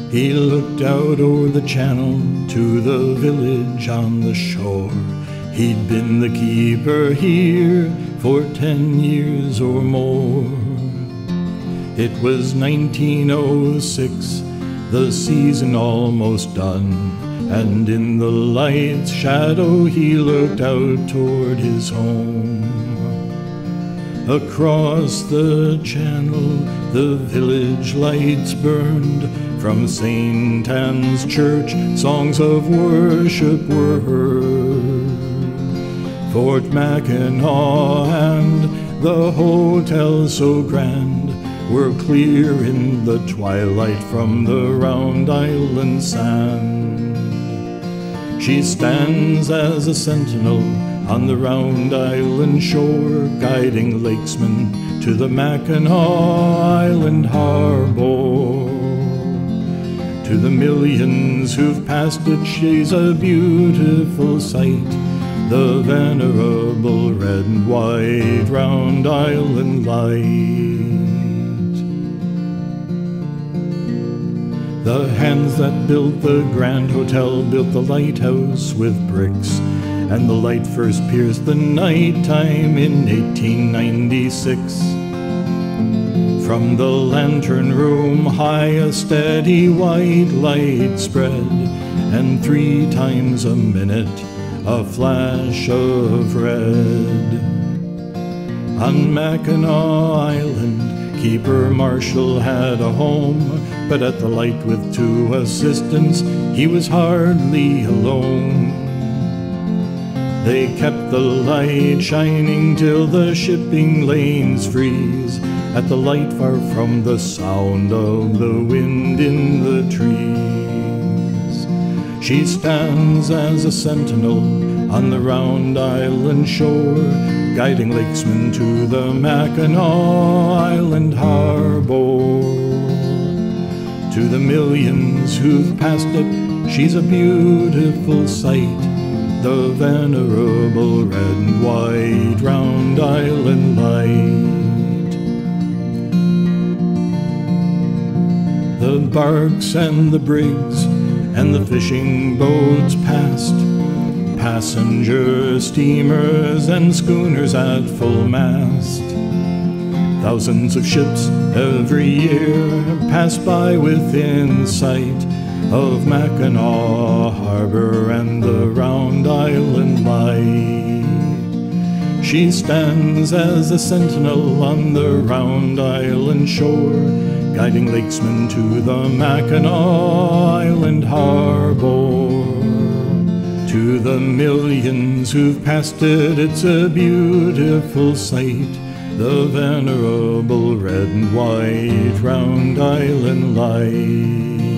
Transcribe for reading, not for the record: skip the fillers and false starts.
He looked out o'er the channel to the village on the shore. He'd been the keeper here for 10 years or more. It was 1906, the season almost done, and in the light's shadow he looked out toward his home. Across the channel the village lights burned. From St. Anne's Church songs of worship were heard. Fort Mackinac and the hotel so grand were clear in the twilight from the Round Island sand. She stands as a sentinel on the Round Island shore, guiding lakesmen to the Mackinac Island harbor. To the millions who've passed it, she's a beautiful sight, the venerable red and white Round Island light. The hands that built the Grand Hotel built the lighthouse with bricks, and the light first pierced the nighttime in 1896. From the lantern room high a steady white light spread, and 3 times a minute a flash of red. On Mackinac Island, Keeper Marshall had a home, but at the light with 2 assistants he was hardly alone. They kept the light shining till the shipping lanes freeze, at the light far from the sound of the wind in the trees. She stands as a sentinel on the Round Island shore, guiding lakesmen to the Mackinac Island harbor. To the millions who've passed it, she's a beautiful sight, the venerable red and white Round Island light. The barks and the brigs and the fishing boats passed, passenger steamers and schooners at full mast. Thousands of ships every year pass by within sight of Mackinac Harbor and the Round Island light. She stands as a sentinel on the Round Island shore, guiding lakesmen to the Mackinac Island harbor. To the millions who've passed it, it's a beautiful sight, the venerable red and white Round Island light.